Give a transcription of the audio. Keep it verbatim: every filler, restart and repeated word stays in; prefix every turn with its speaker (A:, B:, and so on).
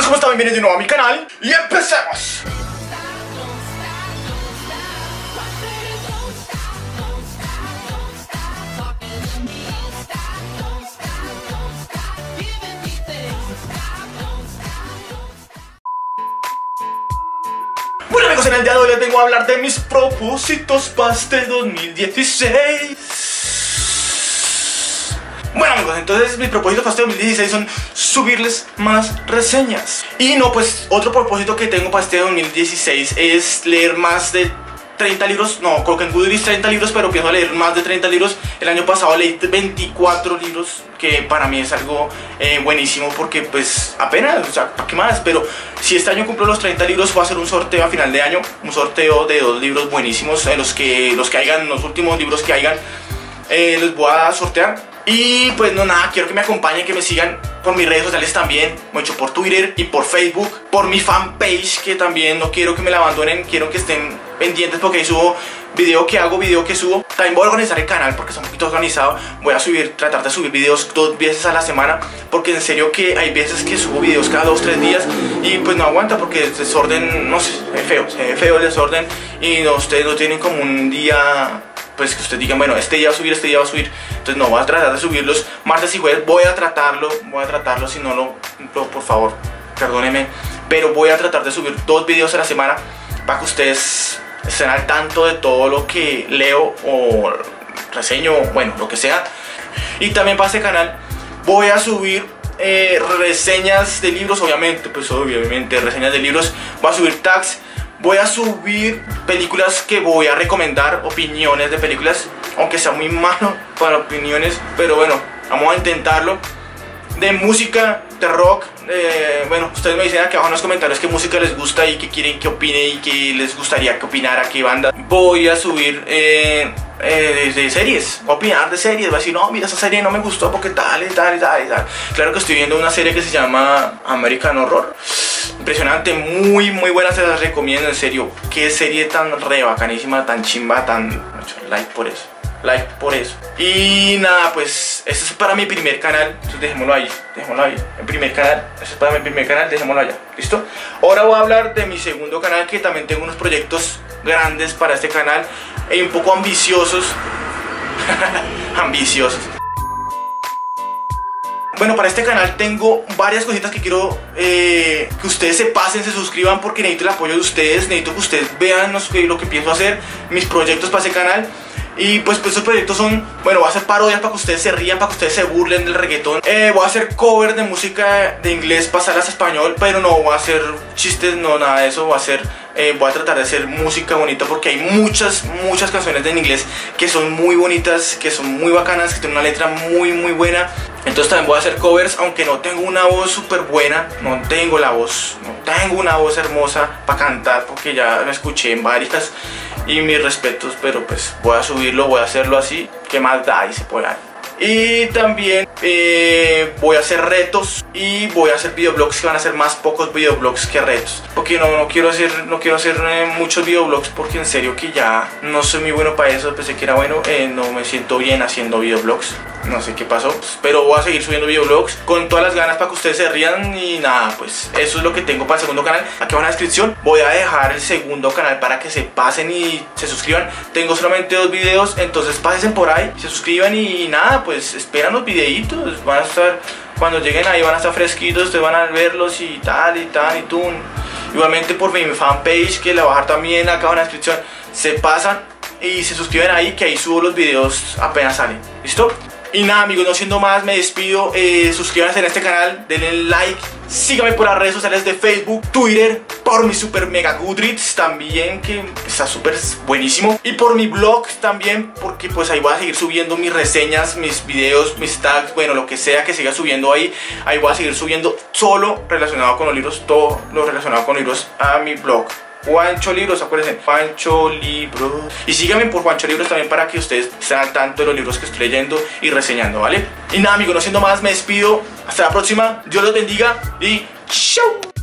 A: ¿cómo están? Bienvenidos de nuevo a mi canal y empecemos. Bueno amigos, en el día de hoy les vengo a hablar de mis propósitos para este dos mil dieciséis. Bueno amigos, entonces mis propósitos para este dos mil dieciséis son subirles más reseñas. Y no, pues otro propósito que tengo para este dos mil dieciséis es leer más de treinta libros. No, creo que en Goodreads treinta libros, pero pienso leer más de treinta libros. El año pasado leí veinticuatro libros, que para mí es algo eh, buenísimo, porque pues apenas, o sea, ¿para qué más? Pero si este año cumplo los treinta libros, voy a hacer un sorteo a final de año. Un sorteo de dos libros buenísimos, eh, los que los que hayan, los últimos libros que hayan, eh, los voy a sortear. Y pues no, nada, quiero que me acompañen, que me sigan por mis redes sociales también, mucho por Twitter y por Facebook, por mi fanpage, que también no quiero que me la abandonen, quiero que estén pendientes porque ahí subo video que hago, video que subo. También voy a organizar el canal porque está un poquito organizado. Voy a subir, tratar de subir videos dos veces a la semana, porque en serio que hay veces que subo videos cada dos, tres días y pues no aguanta, porque el desorden, no sé, es feo, se ve feo el desorden y no, ustedes no tienen como un día, pues que ustedes digan, bueno, este día va a subir, este día va a subir. Entonces no, voy a tratar de subirlos martes y jueves. Voy a tratarlo, voy a tratarlo, si no lo, lo por favor, perdónenme, pero voy a tratar de subir dos videos a la semana para que ustedes estén al tanto de todo lo que leo o reseño, bueno, lo que sea. Y también para este canal voy a subir eh, reseñas de libros, obviamente, pues obviamente reseñas de libros. Voy a subir tags. Voy a subir películas que voy a recomendar, opiniones de películas, aunque sea muy malo para opiniones, pero bueno, vamos a intentarlo. De música, de rock, eh, bueno, ustedes me dicen aquí abajo en los comentarios qué música les gusta y qué quieren que opine y qué les gustaría que opinara, qué banda. Voy a subir eh, eh, de, de series, voy a opinar de series, voy a decir, no, mira, esa serie no me gustó porque tal y tal y tal y tal. Claro que estoy viendo una serie que se llama American Horror. Impresionante, muy muy buena, se las recomiendo, en serio. Qué serie tan re bacanísima, tan chimba, tan... like por eso, like por eso. Y nada, pues este es para mi primer canal, entonces dejémoslo ahí, dejémoslo ahí, el primer canal, este es para mi primer canal, dejémoslo allá, ¿listo? Ahora voy a hablar de mi segundo canal, que también tengo unos proyectos grandes para este canal y un poco ambiciosos. Ambiciosos. Bueno, para este canal tengo varias cositas que quiero eh, que ustedes se pasen, se suscriban, porque necesito el apoyo de ustedes, necesito que ustedes vean lo que, lo que pienso hacer, mis proyectos para ese canal. Y pues, pues estos proyectos son, bueno, voy a hacer parodias para que ustedes se rían, para que ustedes se burlen del reggaetón. eh, Voy a hacer cover de música de inglés, pasarlas a español, pero no voy a hacer chistes, no, nada de eso. Voy a hacer, eh, voy a tratar de hacer música bonita, porque hay muchas, muchas canciones en inglés que son muy bonitas, que son muy bacanas, que tienen una letra muy, muy buena. Entonces también voy a hacer covers, aunque no tengo una voz súper buena, no tengo la voz, no tengo una voz hermosa para cantar, porque ya me escuché en varias y mis respetos, pero pues voy a subirlo, voy a hacerlo así, que más da y se puede. Y también eh, voy a hacer retos y voy a hacer videoblogs, que van a ser más pocos videoblogs que retos, porque no, no quiero hacer, no quiero hacer eh, muchos videoblogs, porque en serio que ya no soy muy bueno para eso. Pensé que era bueno, eh, no me siento bien haciendo videoblogs, no sé qué pasó, pero voy a seguir subiendo videoblogs con todas las ganas para que ustedes se rían. Y nada, pues eso es lo que tengo para el segundo canal. Aquí abajo en la descripción voy a dejar el segundo canal para que se pasen y se suscriban. Tengo solamente dos videos, entonces pásense por ahí, se suscriban y nada, pues esperan los videitos, van a estar, cuando lleguen ahí van a estar fresquitos, ustedes van a verlos y tal y tal y tú. Igualmente por mi fanpage, que la voy a dejar también acá en la descripción, se pasan y se suscriben ahí, que ahí subo los videos apenas salen, ¿listo? Y nada amigos, no siendo más, me despido. eh, Suscríbanse en este canal, denle like, síganme por las redes sociales de Facebook, Twitter, por mi super mega Goodreads también, que está súper buenísimo, y por mi blog también, porque pues ahí voy a seguir subiendo mis reseñas, mis videos, mis tags, bueno, lo que sea que siga subiendo ahí. Ahí voy a seguir subiendo solo relacionado con los libros, todo lo relacionado con libros a mi blog Juancho Libros, acuérdense, Juancho Libros. Y síganme por Juancho Libros también, para que ustedes estén al tanto de los libros que estoy leyendo y reseñando, ¿vale? Y nada amigos, no siendo más, me despido. Hasta la próxima, Dios los bendiga y chau.